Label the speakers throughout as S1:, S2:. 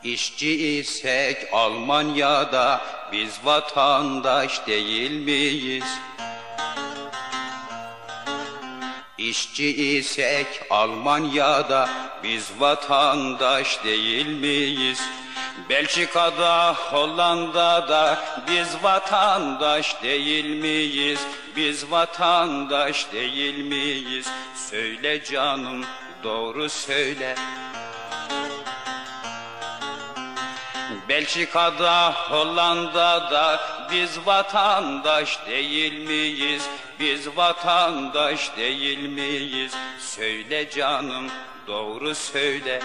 S1: İşçi isek Almanya'da biz vatandaş değil miyiz? İşçi isek Almanya'da biz vatandaş değil miyiz? Belçika'da, Hollanda'da biz vatandaş değil miyiz? Biz vatandaş değil miyiz? Söyle canım, doğru söyle. Belçika'da, Hollanda'da biz vatandaş değil miyiz? Biz vatandaş değil miyiz? Söyle canım, doğru söyle.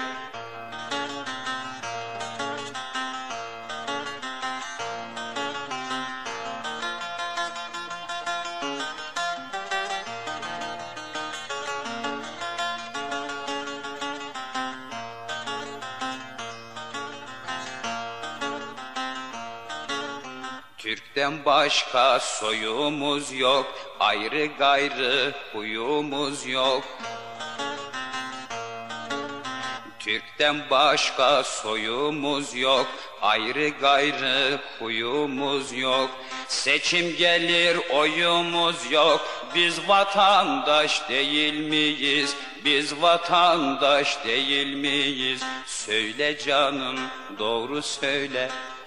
S1: Türk'ten başka soyumuz yok, ayrı gayrı huyumuz yok. Türk'ten başka soyumuz yok, ayrı gayrı huyumuz yok. Seçim gelir oyumuz yok, biz vatandaş değil miyiz? Biz vatandaş değil miyiz? Söyle canım, doğru söyle.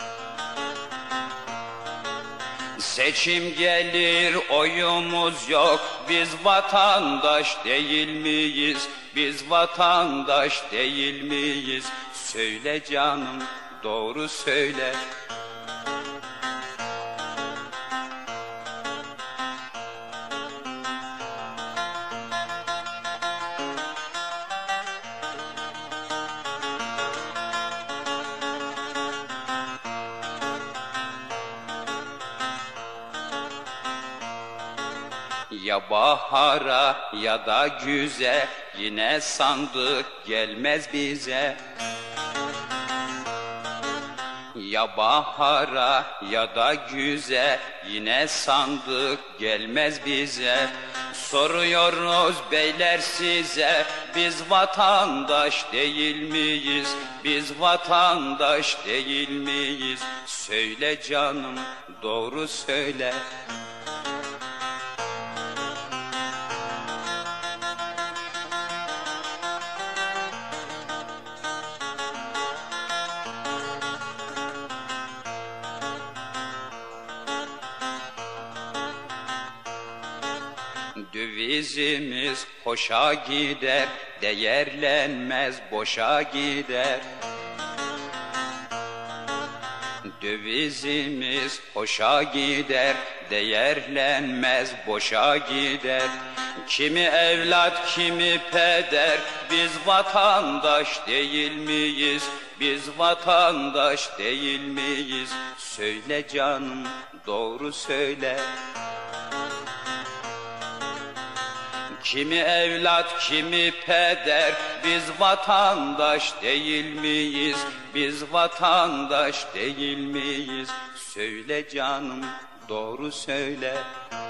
S1: Seçim gelir oyumuz yok, biz vatandaş değil miyiz? Biz vatandaş değil miyiz? Söyle canım, doğru söyle. Ya bahara ya da güze, yine sandık gelmez bize. Ya bahara ya da güze, yine sandık gelmez bize. Soruyoruz beyler size, biz vatandaş değil miyiz? Biz vatandaş değil miyiz? Söyle canım, doğru söyle. Dövizimiz hoşa gider, değerlenmez boşa gider. Dövizimiz hoşa gider, değerlenmez boşa gider. Kimi evlat, kimi peder, biz vatandaş değil miyiz? Biz vatandaş değil miyiz? Söyle canım, doğru söyle. Kimi evlat, kimi peder, biz vatandaş değil miyiz? Biz vatandaş değil miyiz? Söyle canım, doğru söyle.